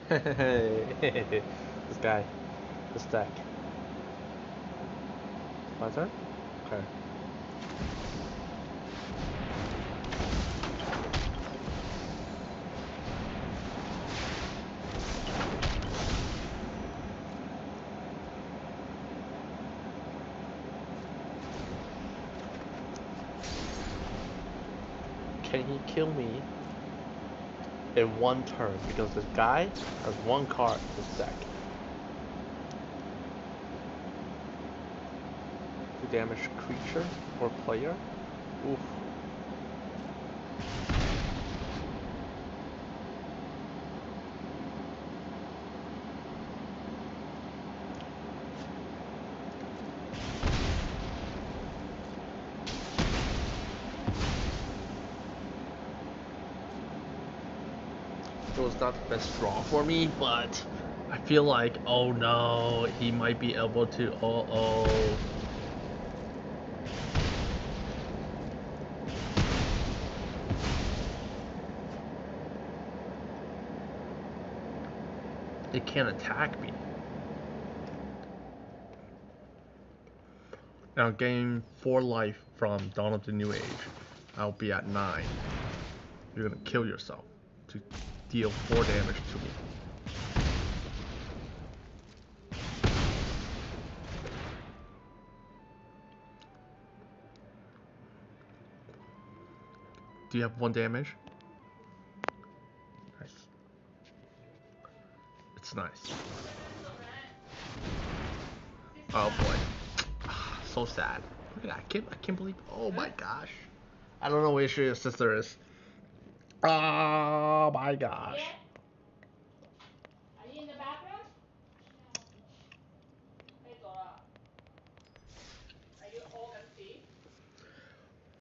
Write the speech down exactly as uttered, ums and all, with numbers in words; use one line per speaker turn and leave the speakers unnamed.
This guy. This deck. My turn? Okay. Can he kill me in one turn? Because this guy has one card in this deck. To damage creature or player? Oof. It was not the best draw for me, but I feel like, oh no, he might be able to, oh oh. It can't attack me. Now gain four life from Dawn of the New Age. I'll be at nine. You're gonna kill yourself to deal four damage to me. Do you have one damage? Nice. It's nice. Oh boy. So sad. Look at that. I can't, I can't believe. Oh my gosh. I don't know where your sister is. Oh my gosh.